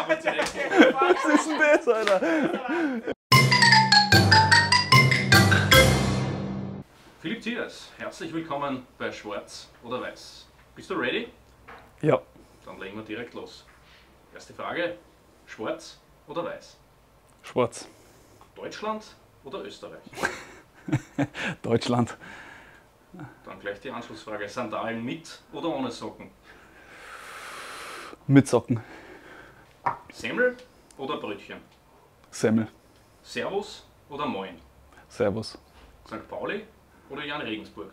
einfach direkt. Was ist denn das, Alter? Philipp Thiers, herzlich willkommen bei Schwarz oder Weiß. Bist du ready? Ja, Dann legen wir direkt los. Erste Frage, schwarz oder weiß? schwarz. Deutschland oder Österreich? Deutschland. Dann gleich die Anschlussfrage, Sandalen mit oder ohne Socken? Mit Socken. Semmel oder Brötchen? Semmel. Servus oder Moin? Servus. St. Pauli oder Jan Regensburg?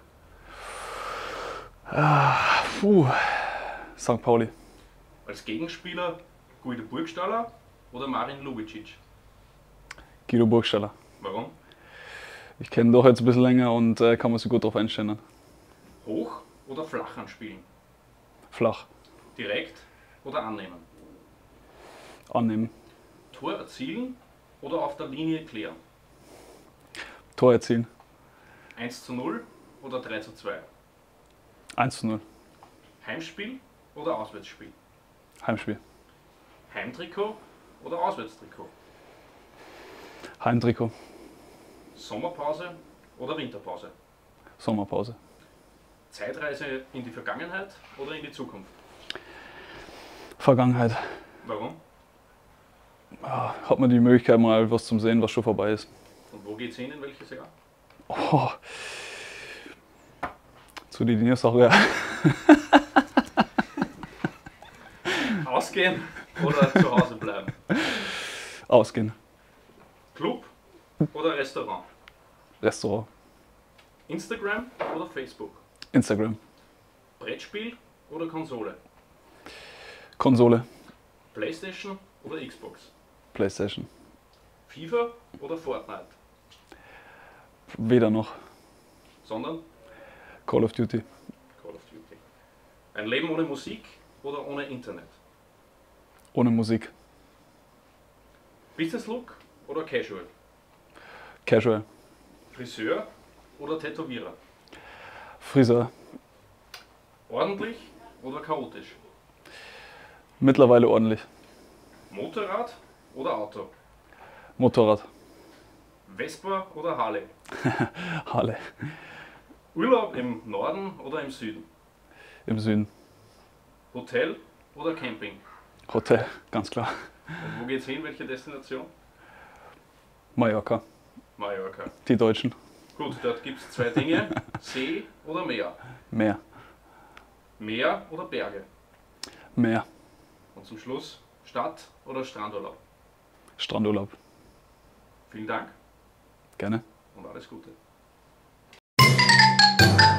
St. Pauli. Als Gegenspieler Guido Burgstaller oder Marin Lubicic? Guido Burgstaller. Warum? Ich kenne ihn doch jetzt ein bisschen länger und kann man sich gut darauf einstellen. Hoch oder flach anspielen? Flach. Direkt oder annehmen? Annehmen. Tor erzielen oder auf der Linie klären? Tor erzielen. 1:0 oder 3:2? 1:0. Heimspiel oder Auswärtsspiel? Heimspiel. Heimtrikot oder Auswärtstrikot? Heimtrikot. Sommerpause oder Winterpause? Sommerpause. Zeitreise in die Vergangenheit oder in die Zukunft? Vergangenheit. Warum? Hat man die Möglichkeit, mal was zum Sehen, was schon vorbei ist. Und wo geht's hin, in welches Jahr? Oh. Zu den Dinosaurier. Ausgehen oder zu Hause bleiben? Ausgehen. Club oder Restaurant? Restaurant. Instagram oder Facebook? Instagram. Brettspiel oder Konsole? Konsole. Playstation oder Xbox? Playstation. FIFA oder Fortnite? Weder noch. Sondern Call of Duty. Call of Duty. Ein Leben ohne Musik oder ohne Internet? Ohne Musik. Business Look oder Casual? Casual. Friseur oder Tätowierer? Friseur. Ordentlich oder chaotisch? Mittlerweile ordentlich. Motorrad oder Auto? Motorrad. Vespa oder Harley? Harley. Urlaub im Norden oder im Süden? Im Süden. Hotel oder Camping? Hotel, ganz klar. Und wo geht's hin? Welche Destination? Mallorca. Mallorca. Die Deutschen. Gut, dort gibt es zwei Dinge. See oder Meer? Meer. Meer oder Berge? Meer. Und zum Schluss Stadt oder Strandurlaub? Strandurlaub. Vielen Dank Gerne. und alles Gute.